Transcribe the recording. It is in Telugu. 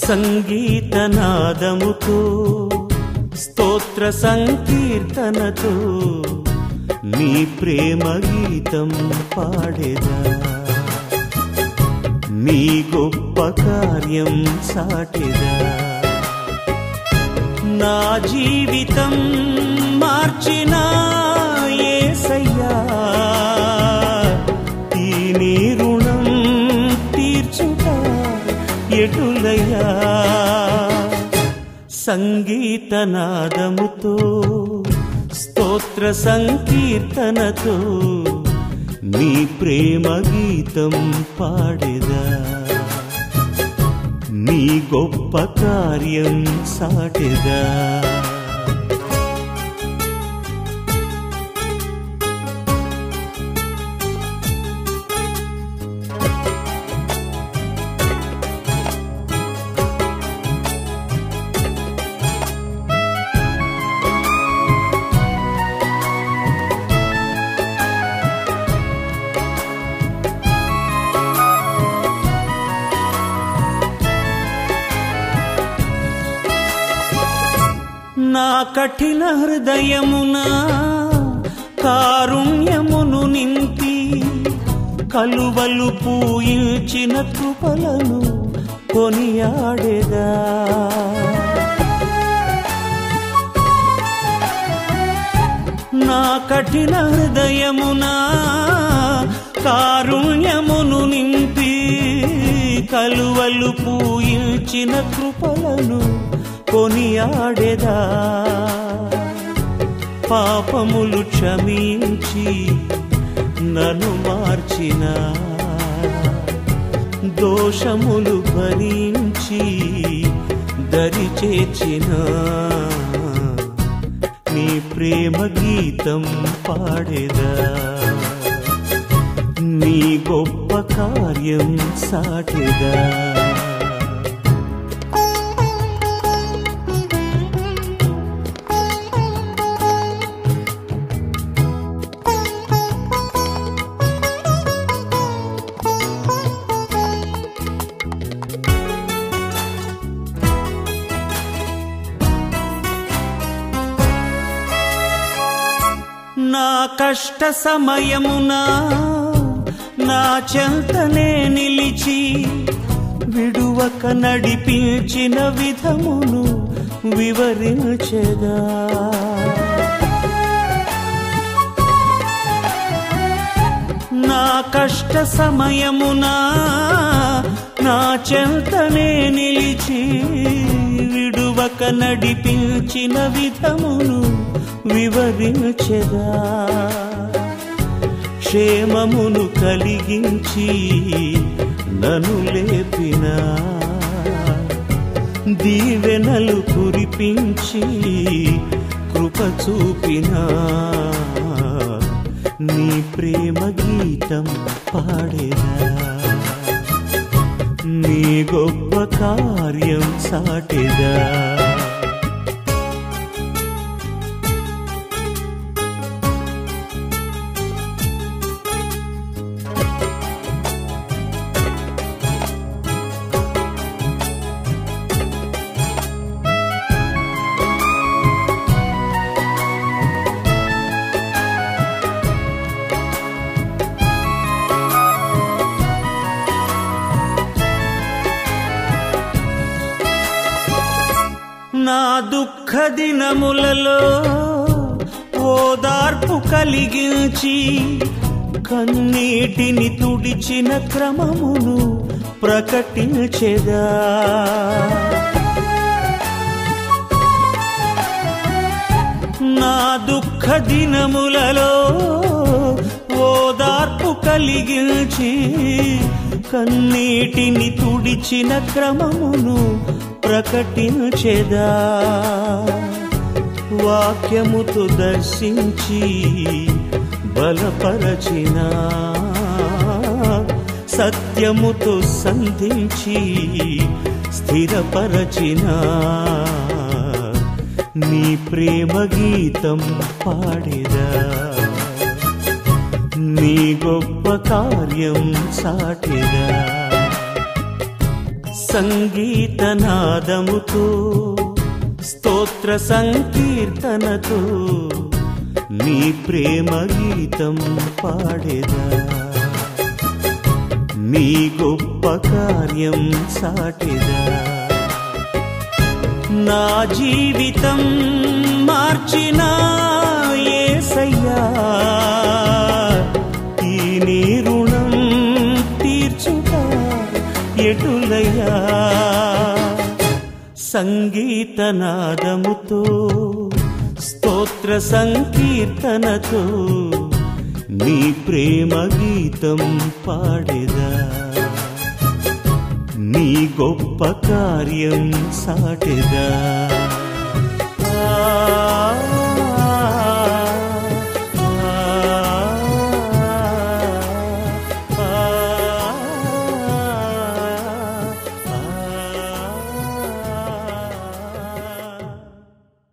సంగీతనాదముతో స్తోత్ర సంకీర్తనతో నీ ప్రేమ గీతం పాడేదా, నీ గొప్ప కార్యం సాటేదా. నా జీవితం మార్చిన యేసయ్యా, ఈ నీ రుణం తీర్చుట ఎటులయ్యా. సంగీతనాదముతో స్తోత్ర సంకీర్తనతో నీ ప్రేమ గీతం పాడేదా, నీ గొప్ప కార్యం సాటెదా. నా కఠిన హృదయమున కారుణ్యమును నింపి కలువలు పూయించిన కృపలను కొనియాడేదా. నా కఠిన హృదయమున కారుణ్యమును నింపి కలువలు పూయించిన కృపలను కొనియాడేదా. పాపములు క్షమించి నన్ను మార్చిన, దోషములు భరించి దరి చేర్చిన నీ ప్రేమ గీతం పాడేదా, నీ గొప్ప కార్యం సాటేదా. నా కష్ట సమయమున నా చెంతనే నిలిచి విడువక నడిపించిన విధమును వివరించెదా. నా కష్ట సమయమున నా చెంతనే నిలిచి విడువక నడిపించిన విధమును వివరించెదా. క్షేమమును కలిగించి నన్ను లేపిన, దీవెనలు కురిపించి కృప చూపిన నీ ప్రేమ గీతం పాడేదా, నీ గొప్ప కార్యం సాటేదా. నా దుఃఖ దినములలో ఓదార్పు కలిగించి కన్నీటిని తుడిచిన క్రమమును ప్రకటించెదా. నా దుఃఖ దినములలో ఓదార్పు కలిగించి కన్నీటిని తుడిచిన క్రమమును ప్రకటించెదా. వాక్యముతో దర్శించి బలపరచిన, సత్యముతో సంధించి స్థిరపరచిన నీ ప్రేమ గీతం పాడేదా, నీ గొప్ప కార్యం సాటేదా. సంగీతనాదముతో స్తోత్ర సంకీర్తనతో నీ ప్రేమ గీతం పాడేదా నీ గొప్ప కార్యం సాటెదా నా జీవితం మార్చిన యేసయ్యా ఈ నీ రుణం తీర్చుట ఎటులయ్యా సంగీతనాదముతో స్తోత్ర సంకీర్తనతో నీ ప్రేమ గీతం పాడేదా నీ గొప్ప కార్యం సాటెదా